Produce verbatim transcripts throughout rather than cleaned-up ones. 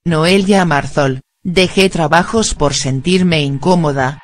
Noelia Marzol: dejé trabajos por sentirme incómoda.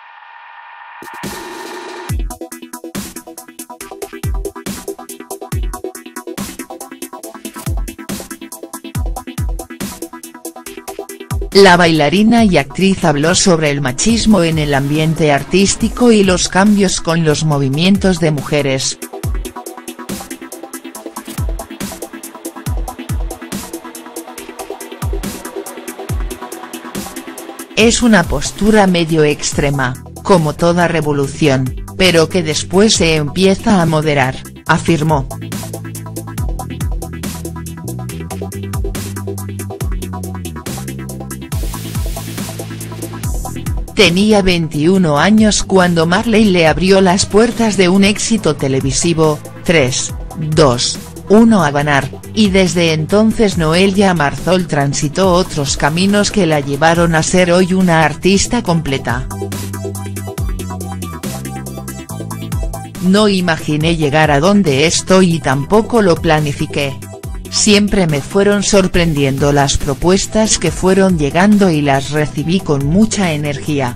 La bailarina y actriz habló sobre el machismo en el ambiente artístico y los cambios con los movimientos de mujeres. Es una postura medio extrema, como toda revolución, pero que después se empieza a moderar, afirmó. Tenía veintiún años cuando Marley le abrió las puertas de un éxito televisivo, tres, dos, uno a ganar, y desde entonces Noelia Marzol transitó otros caminos que la llevaron a ser hoy una artista completa. No imaginé llegar a donde estoy y tampoco lo planifiqué. Siempre me fueron sorprendiendo las propuestas que fueron llegando y las recibí con mucha energía.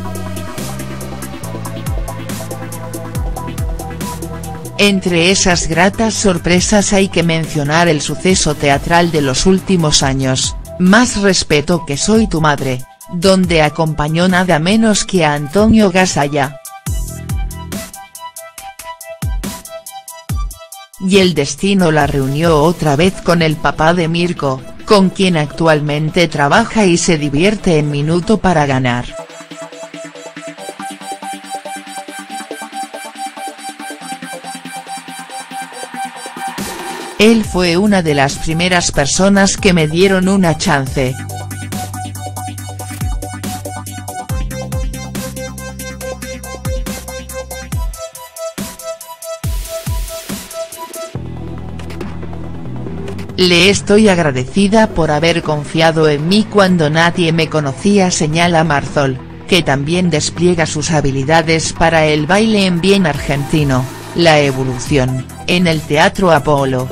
Entre esas gratas sorpresas hay que mencionar el suceso teatral de los últimos años, Más respeto que soy tu madre, donde acompañó nada menos que a Antonio Gasalla. Y el destino la reunió otra vez con el papá de Mirko, con quien actualmente trabaja y se divierte en Minuto para ganar. Él fue una de las primeras personas que me dieron una chance. Le estoy agradecida por haber confiado en mí cuando nadie me conocía, señala Marzol, que también despliega sus habilidades para el baile en bien argentino, la evolución, en el Teatro Apolo.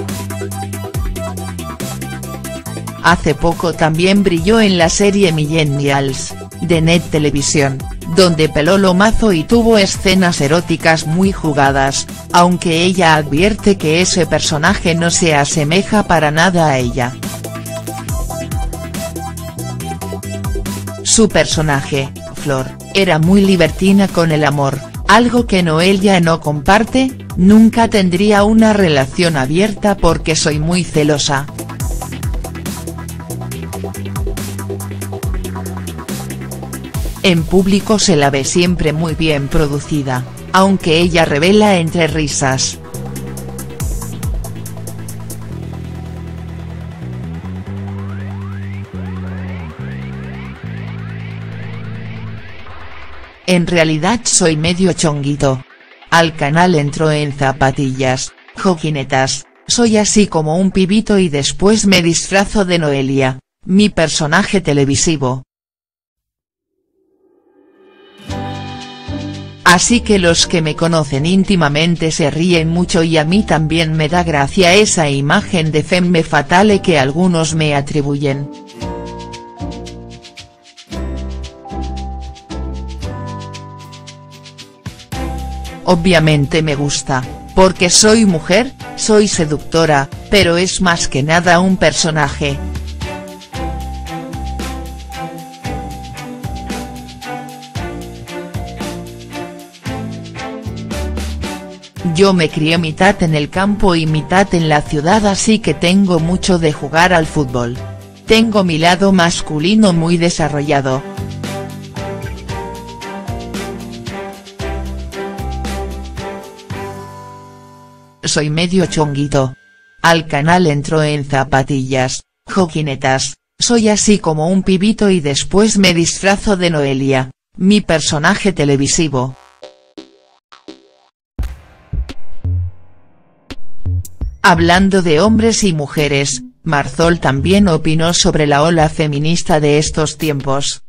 Hace poco también brilló en la serie Millennials, de Net Televisión, donde peló lomazo y tuvo escenas eróticas muy jugadas, aunque ella advierte que ese personaje no se asemeja para nada a ella. Su personaje, Flor, era muy libertina con el amor, algo que Noelia no comparte. Nunca tendría una relación abierta porque soy muy celosa. En público se la ve siempre muy bien producida, aunque ella revela entre risas. En realidad soy medio chonguito. Al canal entró en zapatillas, joguinetas, soy así como un pibito y después me disfrazo de Noelia, mi personaje televisivo. Así que los que me conocen íntimamente se ríen mucho y a mí también me da gracia esa imagen de femme fatale que algunos me atribuyen. Obviamente me gusta, porque soy mujer, soy seductora, pero es más que nada un personaje. Yo me crié mitad en el campo y mitad en la ciudad, así que tengo mucho de jugar al fútbol. Tengo mi lado masculino muy desarrollado. Soy medio chonguito. Al canal entró en zapatillas, joguinetas, soy así como un pibito y después me disfrazo de Noelia, mi personaje televisivo. Hablando de hombres y mujeres, Marzol también opinó sobre la ola feminista de estos tiempos.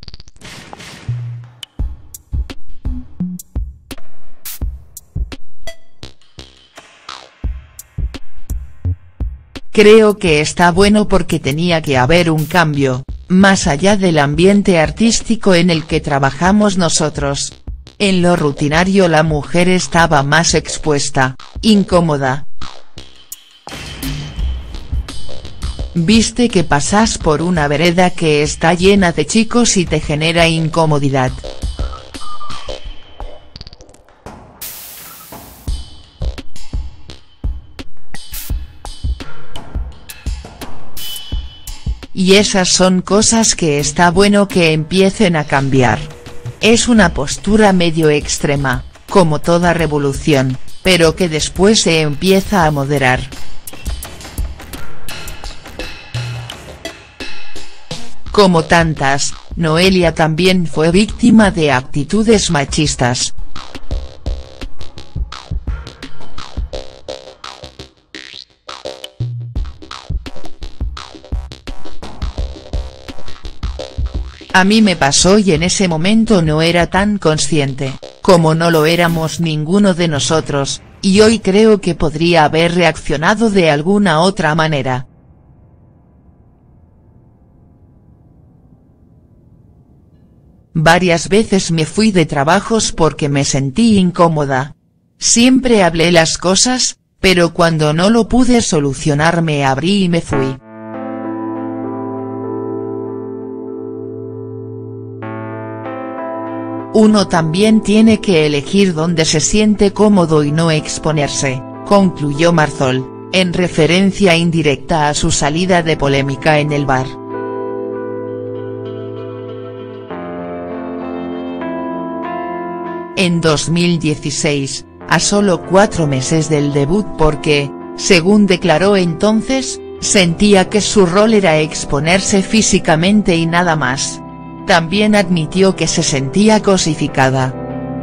Creo que está bueno porque tenía que haber un cambio, más allá del ambiente artístico en el que trabajamos nosotros. En lo rutinario la mujer estaba más expuesta, incómoda. Viste que pasás por una vereda que está llena de chicos y te genera incomodidad. Y esas son cosas que está bueno que empiecen a cambiar. Es una postura medio extrema, como toda revolución, pero que después se empieza a moderar. Como tantas, Noelia también fue víctima de actitudes machistas. A mí me pasó y en ese momento no era tan consciente, como no lo éramos ninguno de nosotros, y hoy creo que podría haber reaccionado de alguna otra manera. Varias veces me fui de trabajos porque me sentí incómoda. Siempre hablé las cosas, pero cuando no lo pude solucionar me abrí y me fui. Uno también tiene que elegir dónde se siente cómodo y no exponerse, concluyó Marzol, en referencia indirecta a su salida de polémica en el bar. En dos mil dieciséis, a solo cuatro meses del debut porque, según declaró entonces, sentía que su rol era exponerse físicamente y nada más. También admitió que se sentía cosificada.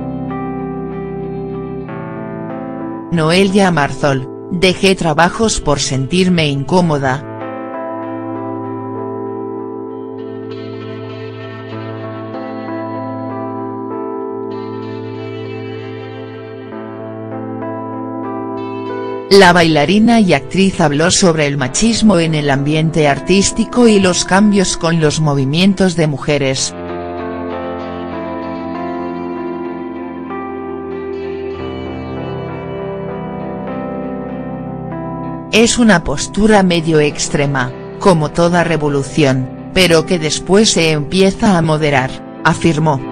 Noelia Marzol: dejé trabajos por sentirme incómoda. La bailarina y actriz habló sobre el machismo en el ambiente artístico y los cambios con los movimientos de mujeres. Es una postura medio extrema, como toda revolución, pero que después se empieza a moderar, afirmó.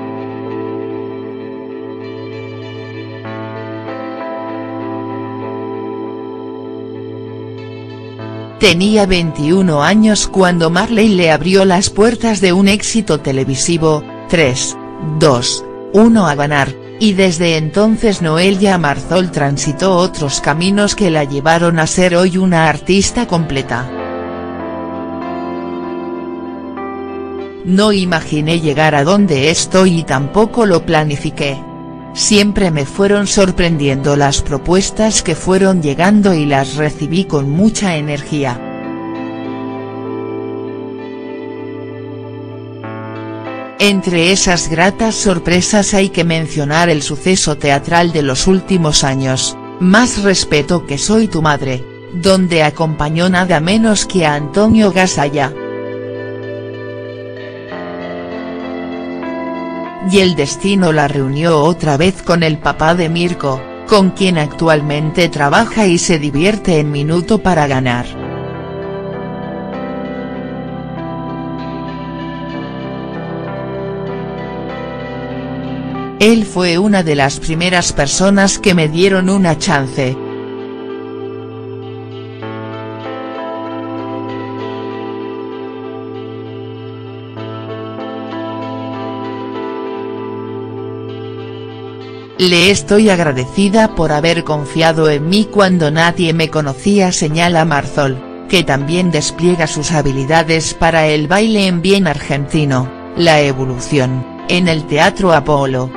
Tenía veintiún años cuando Marley le abrió las puertas de un éxito televisivo, tres, dos, uno a ganar, y desde entonces Noelia Marzol transitó otros caminos que la llevaron a ser hoy una artista completa. No imaginé llegar a donde estoy y tampoco lo planifiqué. Siempre me fueron sorprendiendo las propuestas que fueron llegando y las recibí con mucha energía. Entre esas gratas sorpresas hay que mencionar el suceso teatral de los últimos años, Más respeto que soy tu madre, donde acompañó nada menos que a Antonio Gasalla. Y el destino la reunió otra vez con el papá de Mirko, con quien actualmente trabaja y se divierte en Minuto para Ganar. Él fue una de las primeras personas que me dieron una chance. Le estoy agradecida por haber confiado en mí cuando nadie me conocía, señala Marzol, que también despliega sus habilidades para el baile en bien argentino, la evolución, en el Teatro Apolo.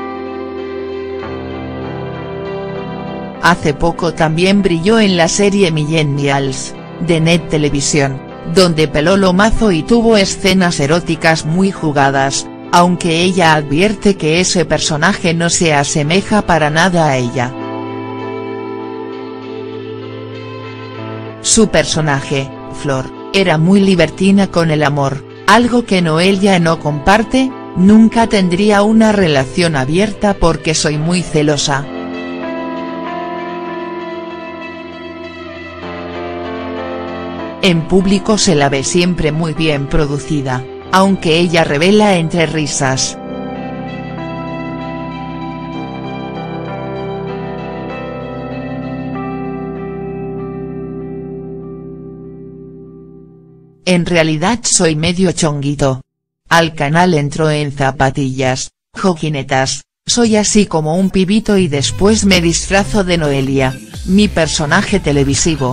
Hace poco también brilló en la serie Millennials, de Net Televisión, donde peló lomazo y tuvo escenas eróticas muy jugadas, aunque ella advierte que ese personaje no se asemeja para nada a ella. Su personaje, flor, era muy libertina con el amor, algo que Noelia no comparte. Nunca tendría una relación abierta porque soy muy celosa. En público se la ve siempre muy bien producida, aunque ella revela entre risas. En realidad soy medio chonguito. Al canal entro en zapatillas, joguinetas, soy así como un pibito y después me disfrazo de Noelia, mi personaje televisivo.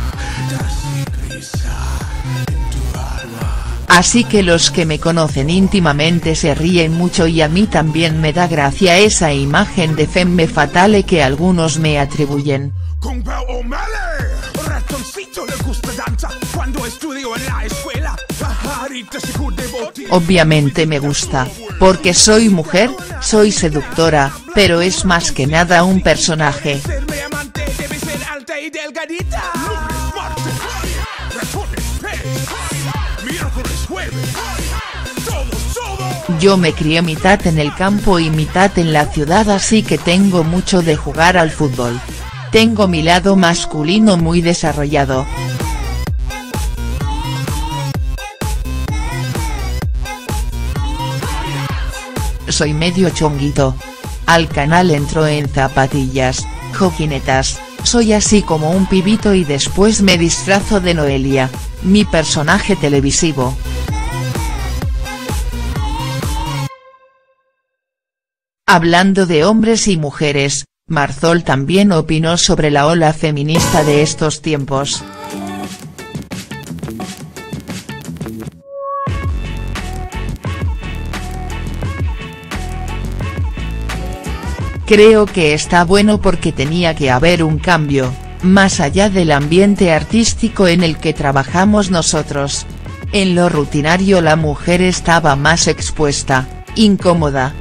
Así que los que me conocen íntimamente se ríen mucho y a mí también me da gracia esa imagen de femme fatale que algunos me atribuyen. Obviamente me gusta, porque soy mujer, soy seductora, pero es más que nada un personaje. Yo me crié mitad en el campo y mitad en la ciudad, así que tengo mucho de jugar al fútbol. Tengo mi lado masculino muy desarrollado. Soy medio chonguito. Al canal entro en zapatillas, joguinetas, soy así como un pibito y después me disfrazo de Noelia, mi personaje televisivo. Hablando de hombres y mujeres, Marzol también opinó sobre la ola feminista de estos tiempos. Creo que está bueno porque tenía que haber un cambio, más allá del ambiente artístico en el que trabajamos nosotros. En lo rutinario la mujer estaba más expuesta, incómoda.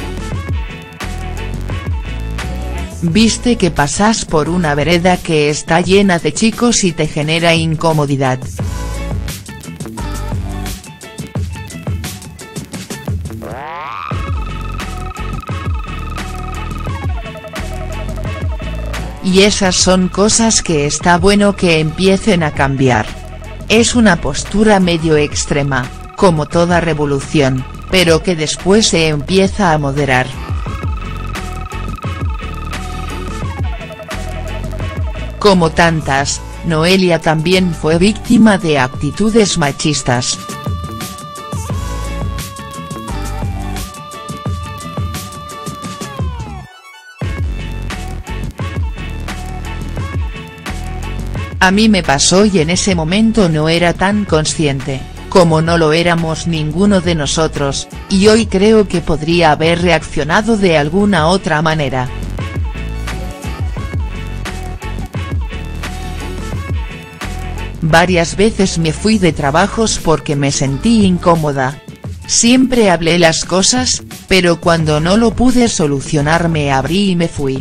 Viste que pasas por una vereda que está llena de chicos y te genera incomodidad. Y esas son cosas que está bueno que empiecen a cambiar. Es una postura medio extrema, como toda revolución, pero que después se empieza a moderar. Como tantas, Noelia también fue víctima de actitudes machistas. A mí me pasó y en ese momento no era tan consciente, como no lo éramos ninguno de nosotros, y hoy creo que podría haber reaccionado de alguna otra manera. Varias veces me fui de trabajos porque me sentí incómoda. Siempre hablé las cosas, pero cuando no lo pude solucionar me abrí y me fui.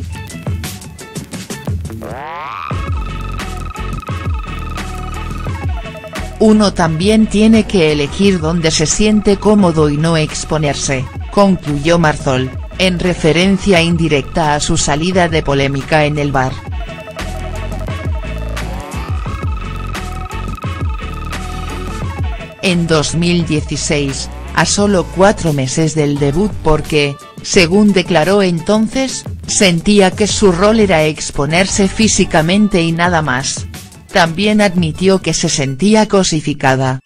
Uno también tiene que elegir dónde se siente cómodo y no exponerse, concluyó Marzol, en referencia indirecta a su salida de polémica en el bar. En dos mil dieciséis, a solo cuatro meses del debut porque, según declaró entonces, sentía que su rol era exponerse físicamente y nada más. También admitió que se sentía cosificada.